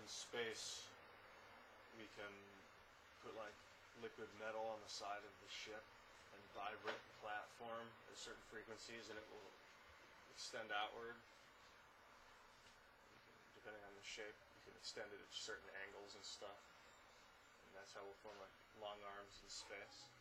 in space, we can put like liquid metal on the side of the ship and vibrate the platform at certain frequencies, and it will extend outward. Depending on the shape, you can extend it at certain angles and stuff. And that's how we'll form like long arms in space.